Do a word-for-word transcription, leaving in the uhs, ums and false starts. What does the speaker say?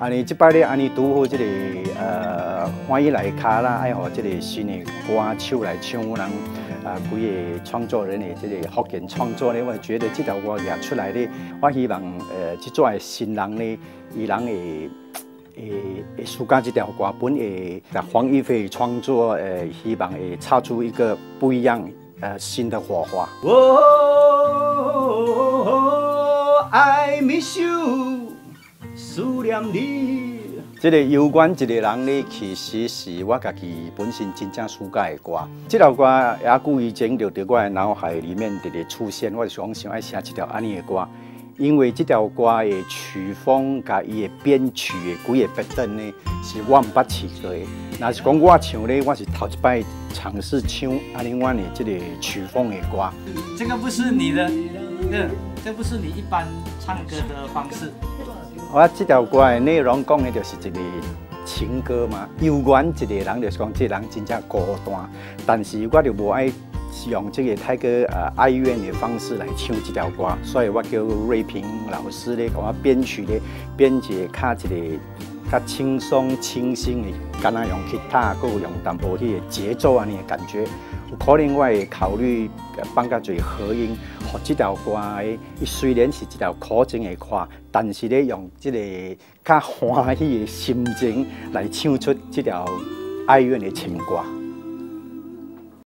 安尼即摆咧，安尼拄好即个呃欢喜来卡啦，爱互即个新的歌手来唱，人啊几个创作人的即个福建创作咧，我觉得即条歌拿出来咧，我希望呃即阵的新人咧，伊人会。 会会输加这条歌本会黄一飞创作，呃，希望会擦出一个不一样呃新的火花。哦 ，I miss you， 思念你。这个有关一个人呢，其实是我家己本身真正喜欢的歌。这条歌也久以前就在我的脑海里面直直出现，我就想想爱写一条安尼的歌。 因为这条歌的曲风甲伊的编曲的几个别等呢，是我唔捌试过的。若是讲我唱咧，我是头一摆尝试唱安尼阮的这个曲风的歌。 这个不是你的，这这不是你一般唱歌的方式。 我这条歌的内容讲的就是一个情歌嘛，有缘一个人就是讲这个人真正孤单，但是我就无爱。 是用这个泰戈呃哀怨的方式来唱这条歌，所以我叫瑞平老师咧，帮我编曲咧，编一个较一个较轻松清新的，敢若用吉他，佮有用淡薄迄个节奏安尼的感觉。有可能我会考虑放较侪和音，互这条歌的，伊虽然是一条苦情的歌，但是咧用这个较欢喜的心情来唱出这条哀怨的情歌。